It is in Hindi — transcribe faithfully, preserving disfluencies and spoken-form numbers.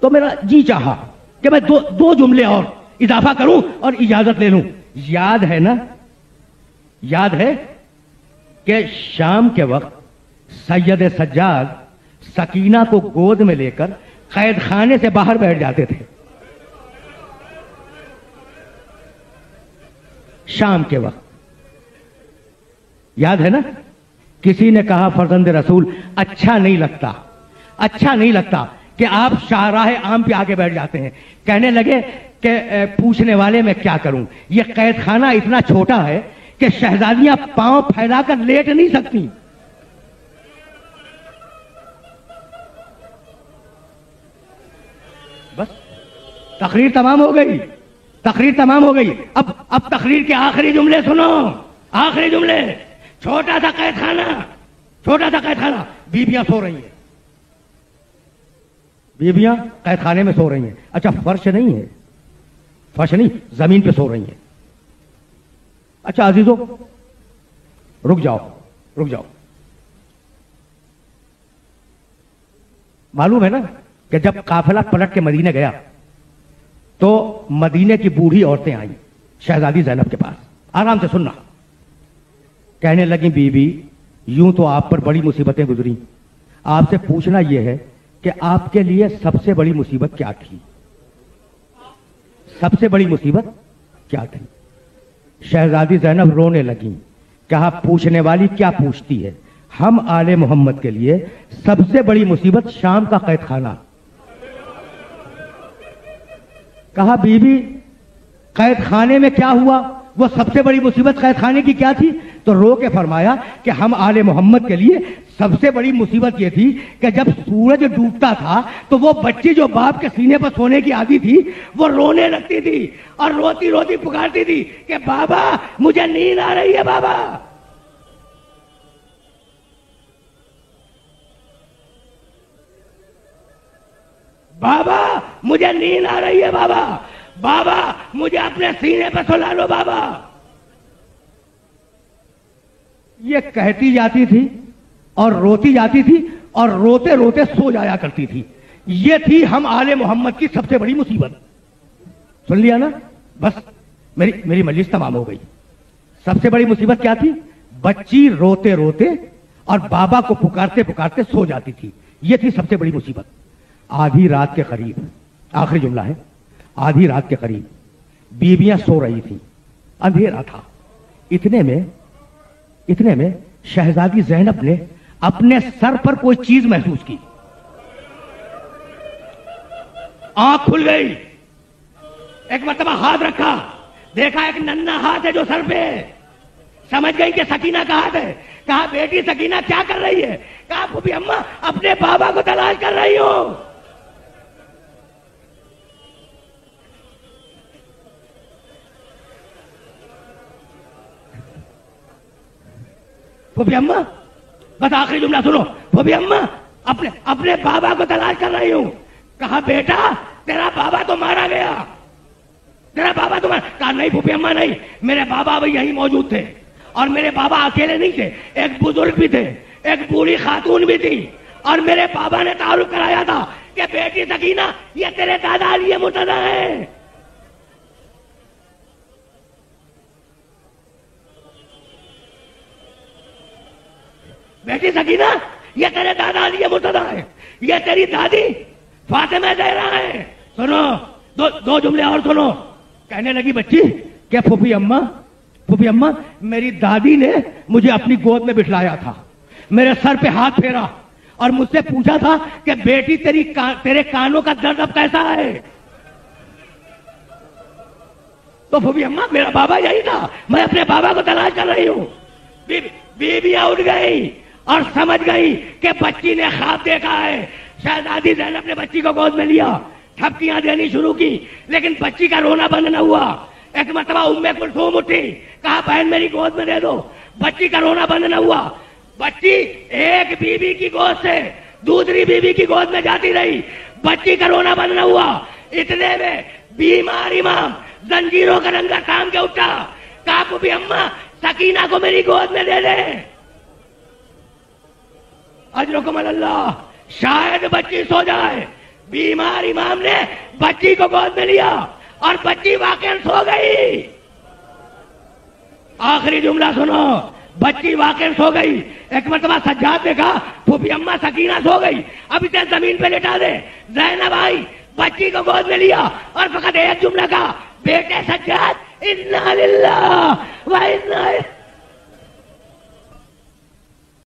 तो मेरा जी चाहा कि मैं दो दो जुमले और इजाफा करूं और इजाजत ले लूं। याद है ना, याद है कि शाम के वक्त सैयद सज्जाद सकीना को गोद में लेकर कैद खाने से बाहर बैठ जाते थे शाम के वक्त। याद है ना, किसी ने कहा फर्जंद रसूल अच्छा नहीं लगता, अच्छा नहीं लगता कि आप शाहराह आम पे आके बैठ जाते हैं। कहने लगे कि पूछने वाले मैं क्या करूं, यह कैद खाना इतना छोटा है कि शहजादियां पांव फैलाकर लेट नहीं सकती। बस तकरीर तमाम हो गई, तकरीर तमाम हो गई। अब अब तकरीर के आखिरी जुमले सुनो, आखिरी जुमले। छोटा सा कैद खाना, छोटा सा कैद खाना, बीबियां सो रही हैं, बीबियां कैद खाने में सो रही हैं। अच्छा फर्श नहीं है, फर्श नहीं, जमीन पे सो रही हैं। अच्छा अजीजों रुक जाओ, रुक जाओ। मालूम है ना कि जब काफिला पलट के मदीने गया तो मदीने की बूढ़ी औरतें आई शहजादी ज़ैनब के पास। आराम से सुनना। कहने लगी बीबी यूं तो आप पर बड़ी मुसीबतें गुजरी, आपसे पूछना यह है कि आपके लिए सबसे बड़ी मुसीबत क्या थी, सबसे बड़ी मुसीबत क्या थी। शहजादी ज़ैनब रोने लगी, कहा पूछने वाली क्या पूछती है, हम आले मोहम्मद के लिए सबसे बड़ी मुसीबत शाम का कैद खाना। कहा बीबी कैद खाने में क्या हुआ, वो सबसे बड़ी मुसीबत कैद खाने की क्या थी। तो रो के फरमाया कि हम आले मोहम्मद के लिए सबसे बड़ी मुसीबत ये थी कि जब सूरज डूबता था तो वो बच्ची जो बाप के सीने पर सोने की आदि थी वो रोने लगती थी और रोती रोती पुकारती थी कि बाबा मुझे नींद आ रही है, बाबा। बाबा मुझे नींद आ रही है, बाबा, बाबा मुझे अपने सीने पर सुला लो, बाबा। ये कहती जाती थी और रोती जाती थी और रोते रोते सो जाया करती थी। ये थी हम आले मोहम्मद की सबसे बड़ी मुसीबत। सुन लिया ना, बस मेरी मेरी मजलिस तमाम हो गई। सबसे बड़ी मुसीबत क्या थी, बच्ची रोते रोते और बाबा को पुकारते पुकारते सो जाती थी। ये थी सबसे बड़ी मुसीबत। आधी रात के करीब, आखिरी जुमला है, आधी रात के करीब बीबियां सो रही थी, अंधेरा था। इतने में इतने में शहजादी ज़ैनब ने अपने सर पर कोई चीज महसूस की। आंख खुल गई, एक मरतबा हाथ रखा, देखा एक नन्हा हाथ है जो सर पे। समझ गई कि सकीना का हाथ है। कहा बेटी सकीना क्या कर रही है। कहा फूफी अम्मा अपने बाबा को तलाश कर रही हूं। फूफी अम्मा बस आखिरी जुमला सुनो, फूफी अम्मा अपने अपने बाबा को तलाश कर रही हूं। कहा बेटा तेरा बाबा तो मारा गया, तेरा बाबा तो मारा। कहा नहीं फूफी अम्मा नहीं, मेरे बाबा भी यहीं मौजूद थे और मेरे बाबा अकेले नहीं थे, एक बुजुर्ग भी थे, एक बूढ़ी खातून भी थी और मेरे बाबा ने तारुफ कराया था कि बेटी सकीना ये तेरे दादा अली मुर्तजा है। बेटी सकीना ये तेरे दादा अली मुर्तजा है, ये तेरी दादी फातिमा ज़हरा है। सुनो दो दो जुमले और सुनो। कहने लगी बच्ची क्या फूफी अम्मा, फूफी अम्मा मेरी दादी ने मुझे अपनी गोद में बिठलाया था, मेरे सर पे हाथ फेरा और मुझसे पूछा था कि बेटी तेरी का, तेरे कानों का दर्द अब कैसा है। तो फूफी अम्मा मेरा बाबा यही था, मैं अपने बाबा को तलाश कर रही हूं। बीबी बीबियां उठ गई और समझ गई कि बच्ची ने ख्वाब देखा है। शहजादी ज़ैनब ने बच्ची को गोद में लिया, ठपकियां देनी शुरू की, लेकिन बच्ची का रोना बंद न हुआ। एक मरतबा उम्मे कुलथूम उठी, कहा बहन मेरी गोद में दे दो। बच्ची का रोना बंद न हुआ। बच्ची एक बीबी की गोद से दूसरी बीबी की गोद में जाती रही, बच्ची का रोना बंद न हुआ। इतने में बीमार इमाम जंजीरों का रंगा थाम के उठा, कहा फूफी अम्मा सकीना को मेरी गोद में दे दे। अजरुकुम अल्लाह, शायद बच्ची सो जाए, बीमार इमाम ने बच्ची को गोद में लिया और बच्ची वाकई सो गई। आखिरी जुमला सुनो, बच्ची वाकई सो गई। एक मरतबा सज्जाद ने कहा फूफी अम्मा सकीना सो गई, अब इसे जमीन पे लेटा दे। ज़ैनब आई, बच्ची को गोद में लिया और फकत एक जुमला कहा, बेटे सज्जाद इन्ना लिल्लाह व इन्ना